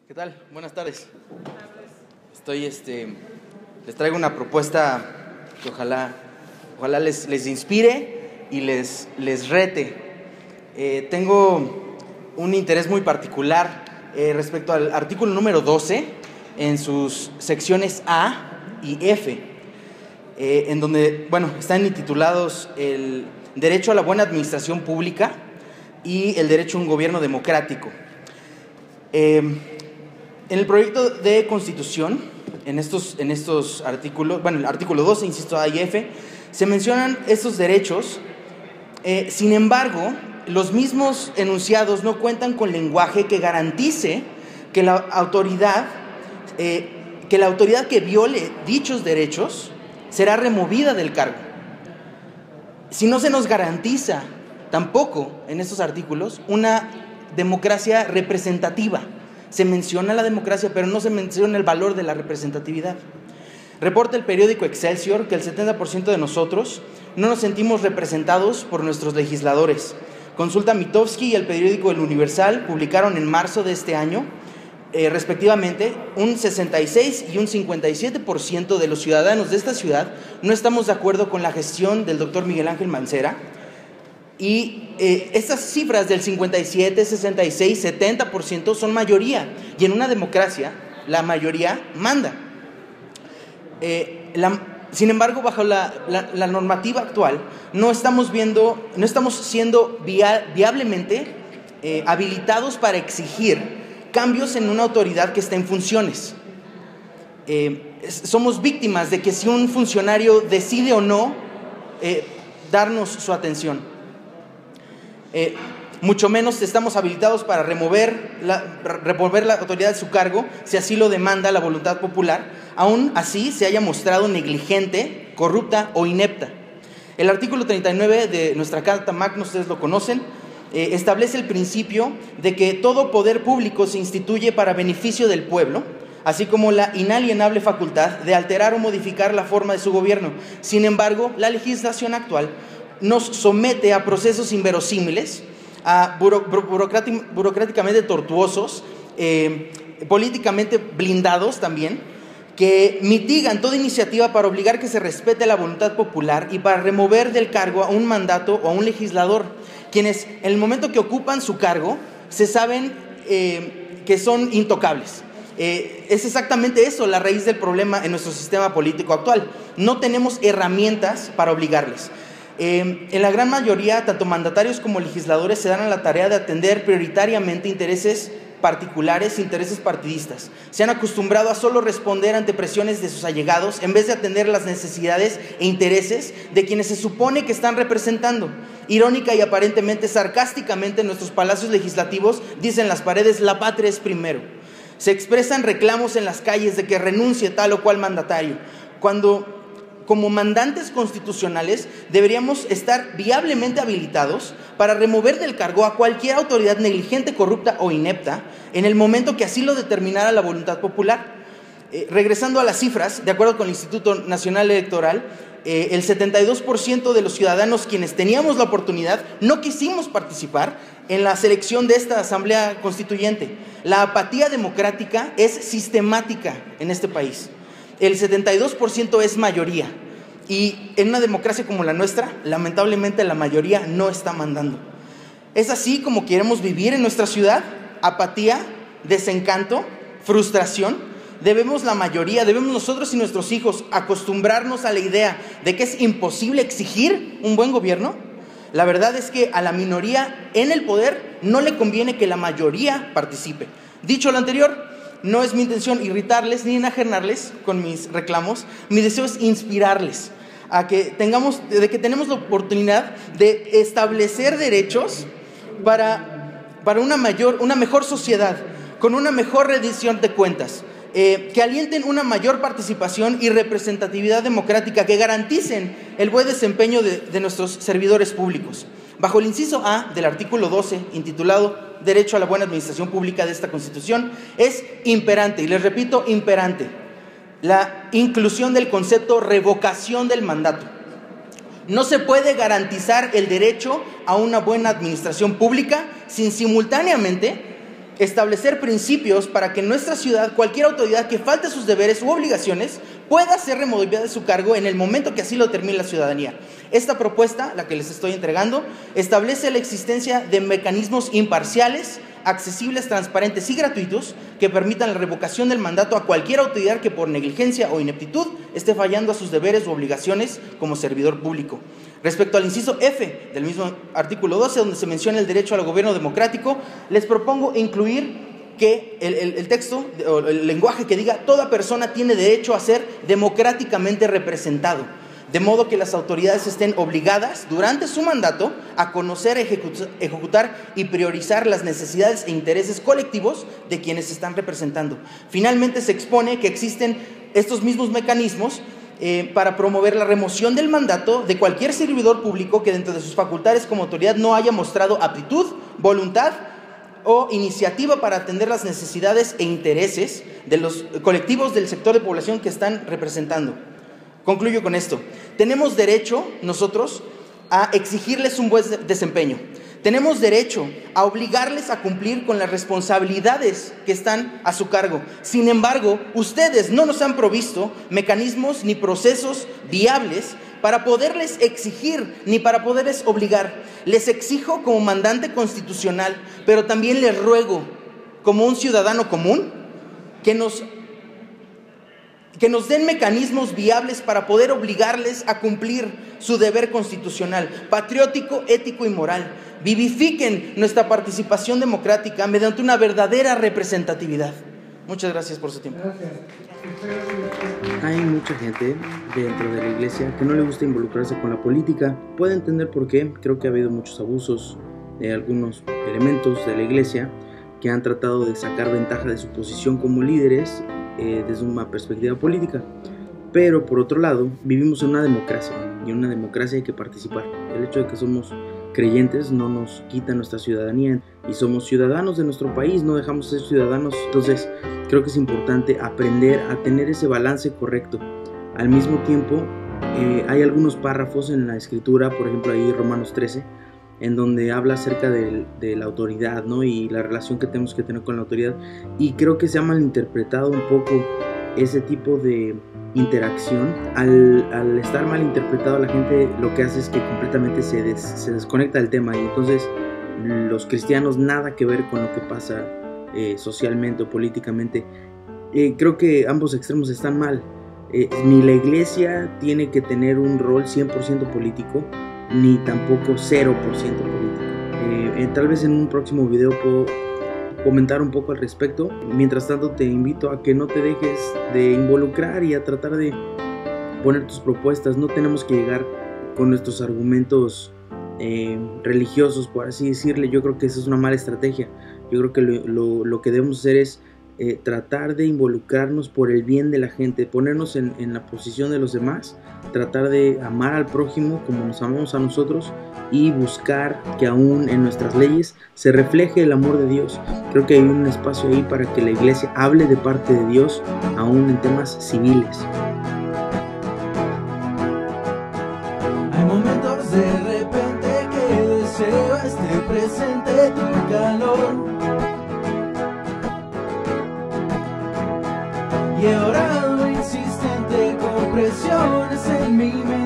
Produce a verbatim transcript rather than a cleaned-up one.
¿Qué tal? Buenas tardes. Estoy, este, les traigo una propuesta que ojalá, ojalá les, les inspire y les, les rete. Eh, tengo un interés muy particular eh, respecto al artículo número doce en sus secciones A y F, eh, en donde, bueno, están intitulados el derecho a la buena administración pública y el derecho a un gobierno democrático. Eh, En el proyecto de Constitución, en estos, en estos artículos, bueno, el artículo doce, insisto, A y F, se mencionan estos derechos. Eh, sin embargo, los mismos enunciados no cuentan con lenguaje que garantice que la autoridad, eh, que la autoridad que viole dichos derechos será removida del cargo. Si no se nos garantiza tampoco en estos artículos una democracia representativa. Se menciona la democracia, pero no se menciona el valor de la representatividad. Reporta el periódico Excelsior que el setenta por ciento de nosotros no nos sentimos representados por nuestros legisladores. Consulta Mitofsky y el periódico El Universal publicaron en marzo de este año, eh, respectivamente, un sesenta y seis y un cincuenta y siete por ciento de los ciudadanos de esta ciudad no estamos de acuerdo con la gestión del doctor Miguel Ángel Mancera. Y eh, estas cifras del cincuenta y siete, sesenta y seis, setenta por ciento son mayoría. Y en una democracia, la mayoría manda. Eh, la, sin embargo, bajo la, la, la normativa actual, no estamos viendo, no estamos siendo via, viablemente eh, habilitados para exigir cambios en una autoridad que está en funciones. Eh, somos víctimas de que si un funcionario decide o no eh, darnos su atención. Eh, mucho menos estamos habilitados para remover la, remover la autoridad de su cargo si así lo demanda la voluntad popular, aún así se haya mostrado negligente, corrupta o inepta. El artículo treinta y nueve de nuestra Carta Magna, ustedes lo conocen, eh, establece el principio de que todo poder público se instituye para beneficio del pueblo, así como la inalienable facultad de alterar o modificar la forma de su gobierno. Sin embargo, la legislación actual nos somete a procesos inverosímiles, a buro, burocráticamente tortuosos, eh, políticamente blindados también, que mitigan toda iniciativa para obligar que se respete la voluntad popular y para remover del cargo a un mandato o a un legislador, quienes en el momento que ocupan su cargo se saben eh, que son intocables. Eh, es exactamente eso la raíz del problema en nuestro sistema político actual. No tenemos herramientas para obligarles. Eh, en la gran mayoría, tanto mandatarios como legisladores se dan a la tarea de atender prioritariamente intereses particulares, intereses partidistas. Se han acostumbrado a solo responder ante presiones de sus allegados en vez de atender las necesidades e intereses de quienes se supone que están representando. Irónica y aparentemente sarcásticamente, en nuestros palacios legislativos dicen las paredes: la patria es primero. Se expresan reclamos en las calles de que renuncie tal o cual mandatario, cuando como mandantes constitucionales deberíamos estar viablemente habilitados para remover del cargo a cualquier autoridad negligente, corrupta o inepta en el momento que así lo determinara la voluntad popular. Eh, regresando a las cifras, de acuerdo con el Instituto Nacional Electoral, eh, el setenta y dos por ciento de los ciudadanos quienes teníamos la oportunidad no quisimos participar en la selección de esta Asamblea Constituyente. La apatía democrática es sistemática en este país. El setenta y dos por ciento es mayoría, y en una democracia como la nuestra, lamentablemente la mayoría no está mandando. ¿Es así como queremos vivir en nuestra ciudad? Apatía, desencanto, frustración. Debemos la mayoría, debemos nosotros y nuestros hijos acostumbrarnos a la idea de que es imposible exigir un buen gobierno. La verdad es que a la minoría en el poder no le conviene que la mayoría participe. Dicho lo anterior, no es mi intención irritarles ni enajenarles con mis reclamos. Mi deseo es inspirarles a que tengamos, de que tenemos la oportunidad de establecer derechos para, para una mayor, una mejor sociedad, con una mejor rendición de cuentas, eh, que alienten una mayor participación y representatividad democrática, que garanticen el buen desempeño de, de nuestros servidores públicos. Bajo el inciso A del artículo doce, intitulado Derecho a la buena administración pública de esta Constitución, es imperante, y les repito, imperante, la inclusión del concepto revocación del mandato. No se puede garantizar el derecho a una buena administración pública sin simultáneamente establecer principios para que en nuestra ciudad cualquier autoridad que falte sus deberes u obligaciones pueda ser removida de su cargo en el momento que así lo determine la ciudadanía. Esta propuesta, la que les estoy entregando, establece la existencia de mecanismos imparciales, accesibles, transparentes y gratuitos que permitan la revocación del mandato a cualquier autoridad que por negligencia o ineptitud esté fallando a sus deberes u obligaciones como servidor público. Respecto al inciso F del mismo artículo doce, donde se menciona el derecho al gobierno democrático, les propongo incluir que el, el, el texto o el lenguaje que diga toda persona tiene derecho a ser democráticamente representado, de modo que las autoridades estén obligadas durante su mandato a conocer, ejecutar, ejecutar y priorizar las necesidades e intereses colectivos de quienes se están representando. Finalmente se expone que existen estos mismos mecanismos eh, para promover la remoción del mandato de cualquier servidor público que dentro de sus facultades como autoridad no haya mostrado aptitud, voluntad o iniciativa para atender las necesidades e intereses de los colectivos del sector de población que están representando. Concluyo con esto. Tenemos derecho, nosotros, a exigirles un buen desempeño. Tenemos derecho a obligarles a cumplir con las responsabilidades que están a su cargo. Sin embargo, ustedes no nos han provisto mecanismos ni procesos viables para poderles exigir ni para poderles obligar. Les exijo como mandante constitucional, pero también les ruego como un ciudadano común que nos que nos den mecanismos viables para poder obligarles a cumplir su deber constitucional, patriótico, ético y moral. Vivifiquen nuestra participación democrática mediante una verdadera representatividad. Muchas gracias por su tiempo. Gracias. Hay mucha gente dentro de la iglesia que no le gusta involucrarse con la política. Puede entender por qué. Creo que ha habido muchos abusos de algunos elementos de la iglesia que han tratado de sacar ventaja de su posición como líderes Eh, desde una perspectiva política. Pero por otro lado, vivimos en una democracia, y en una democracia hay que participar. El hecho de que somos creyentes no nos quita nuestra ciudadanía, y somos ciudadanos de nuestro país, no dejamos de ser ciudadanos. Entonces creo que es importante aprender a tener ese balance correcto. Al mismo tiempo, eh, hay algunos párrafos en la escritura, por ejemplo ahí Romanos trece, en donde habla acerca de, de la autoridad, ¿no? Y la relación que tenemos que tener con la autoridad, y creo que se ha malinterpretado un poco ese tipo de interacción. Al, al estar malinterpretado, la gente lo que hace es que completamente se, des, se desconecta del tema, y entonces los cristianos nada que ver con lo que pasa eh, socialmente o políticamente. Eh, creo que ambos extremos están mal. Eh, ni la iglesia tiene que tener un rol cien por ciento político, ni tampoco cero por ciento político. Eh, eh, tal vez en un próximo video puedo comentar un poco al respecto. Mientras tanto, te invito a que no te dejes de involucrar y a tratar de poner tus propuestas. No tenemos que llegar con nuestros argumentos eh, religiosos, por así decirle. Yo creo que esa es una mala estrategia. Yo creo que lo, lo, lo que debemos hacer es eh, tratar de involucrarnos por el bien de la gente, ponernos en, en la posición de los demás, tratar de amar al prójimo como nos amamos a nosotros, y buscar que aún en nuestras leyes se refleje el amor de Dios. Creo que hay un espacio ahí para que la iglesia hable de parte de Dios, aún en temas civiles. Hay momentos de repente que deseo esté presente tu calor. Y he orado insistente con presiones en mi mente.